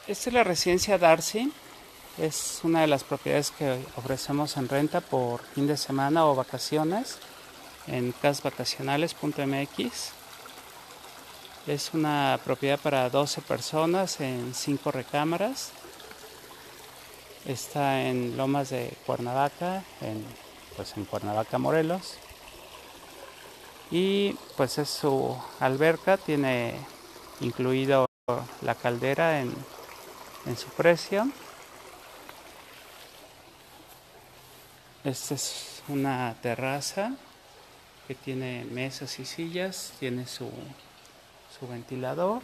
Esta es la residencia Darcy. Es una de las propiedades que ofrecemos en renta por fin de semana o vacaciones en casvacacionales.mx. Es una propiedad para 12 personas en 5 recámaras. Está en Lomas de Cuernavaca, en Cuernavaca, Morelos. Y pues es su alberca, tiene incluido la caldera en su precio. Esta es una terraza que tiene mesas y sillas, tiene su ventilador,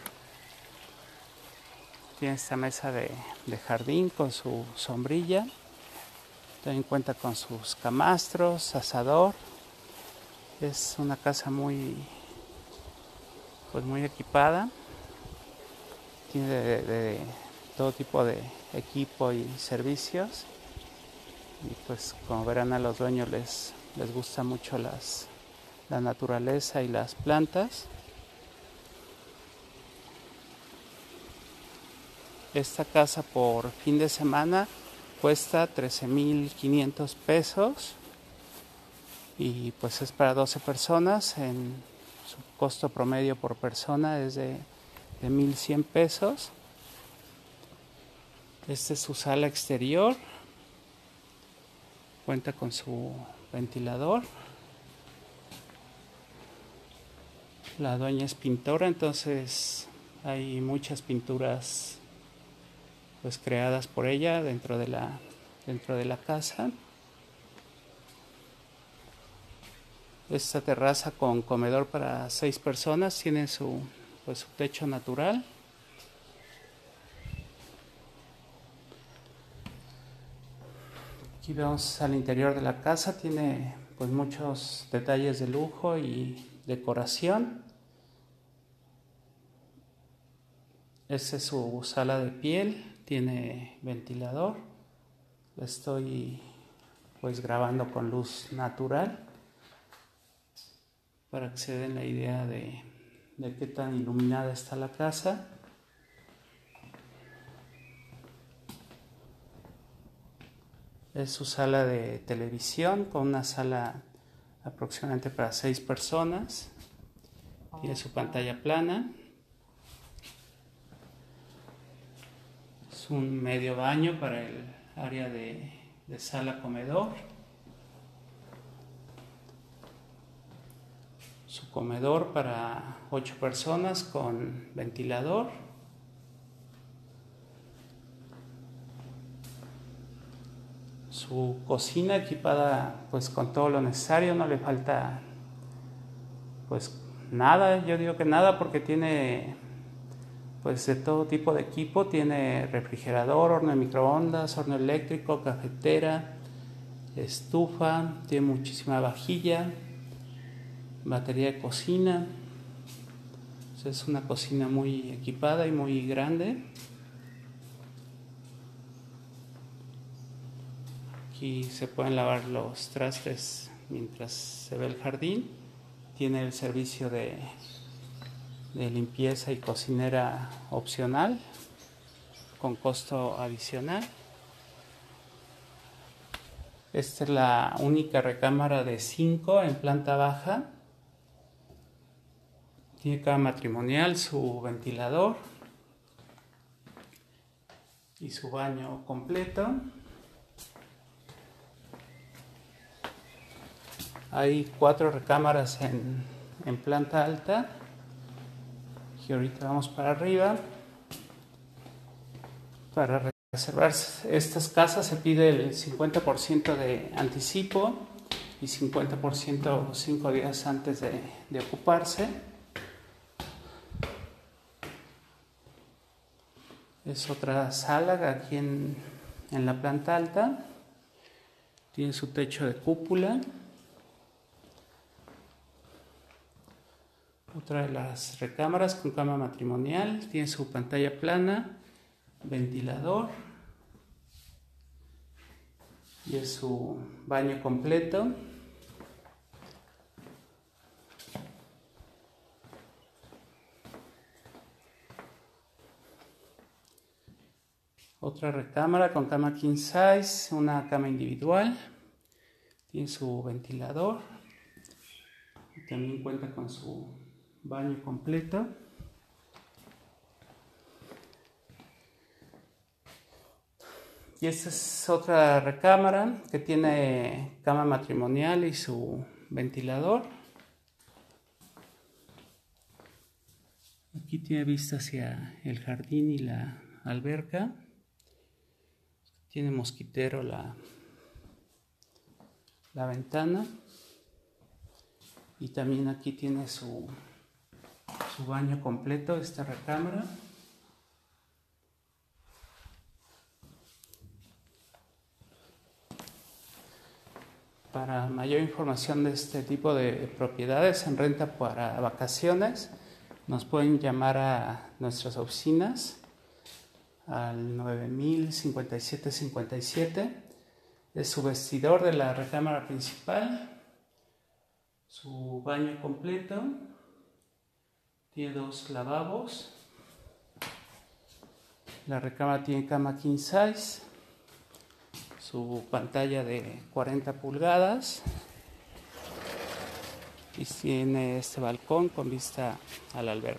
tiene esta mesa de jardín con su sombrilla, también cuenta con sus camastros, asador. Es una casa muy equipada, tiene de todo tipo de equipo y servicios. Y pues como verán, a los dueños les gusta mucho la naturaleza y las plantas. Esta casa por fin de semana cuesta 13,500 pesos y pues es para 12 personas. Su costo promedio por persona es de 1,100 pesos. Esta es su sala exterior, cuenta con su ventilador. La dueña es pintora, entonces hay muchas pinturas pues creadas por ella dentro de la casa. Esta terraza con comedor para 6 personas tiene su techo natural. Aquí vemos al interior de la casa, tiene pues muchos detalles de lujo y decoración. Esta es su sala de piel, tiene ventilador. La estoy pues grabando con luz natural para que se den la idea de qué tan iluminada está la casa. Es su sala de televisión con una sala aproximadamente para 6 personas. Tiene su pantalla plana. Es un medio baño para el área de sala comedor. Su comedor para 8 personas con ventilador. Su cocina equipada pues con todo lo necesario, no le falta pues nada, yo digo que nada, porque tiene pues de todo tipo de equipo. Tiene refrigerador, horno de microondas, horno eléctrico, cafetera, estufa, tiene muchísima vajilla, batería de cocina. Es una cocina muy equipada y muy grande. Aquí se pueden lavar los trastes mientras se ve el jardín. Tiene el servicio de limpieza y cocinera opcional con costo adicional. Esta es la única recámara de 5 en planta baja. Tiene cama matrimonial, su ventilador y su baño completo. Hay 4 recámaras en planta alta. Y ahorita vamos para arriba. Para reservar estas casas se pide el 50% de anticipo y 50% 5 días antes de ocuparse. Es otra sala aquí en la planta alta. Tiene su techo de cúpula. Otra de las recámaras con cama matrimonial. Tiene su pantalla plana, ventilador. Y es su baño completo. Otra recámara con cama king size, una cama individual, tiene su ventilador y también cuenta con su baño completo. Y esta es otra recámara que tiene cama matrimonial y su ventilador. Aquí tiene vista hacia el jardín y la alberca. Tiene mosquitero la ventana. Y también aquí tiene su baño completo, esta recámara. Para mayor información de este tipo de propiedades en renta para vacaciones, nos pueden llamar a nuestras oficinas al 9000 5757. Es su vestidor de la recámara principal, su baño completo, tiene 2 lavabos, la recámara tiene cama king size, su pantalla de 40 pulgadas y tiene este balcón con vista a la alberca.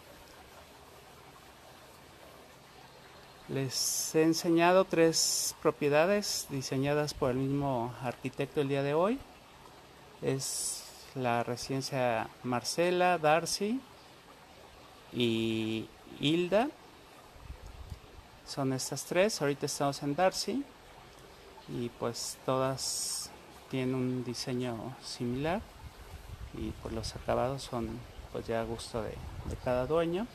Les he enseñado 3 propiedades diseñadas por el mismo arquitecto el día de hoy. Es la residencia Marcela, Darcy y Hilda. Son estas 3. Ahorita estamos en Darcy y pues todas tienen un diseño similar y pues los acabados son pues ya a gusto de cada dueño.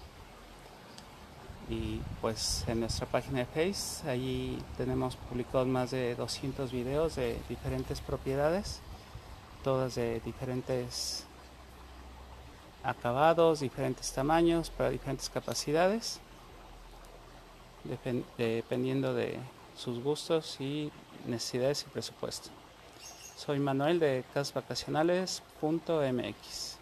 Y pues en nuestra página de Facebook allí tenemos publicados más de 200 videos de diferentes propiedades, todas de diferentes acabados, diferentes tamaños, para diferentes capacidades, dependiendo de sus gustos y necesidades y presupuesto. Soy Manuel de casasvacacionales.mx.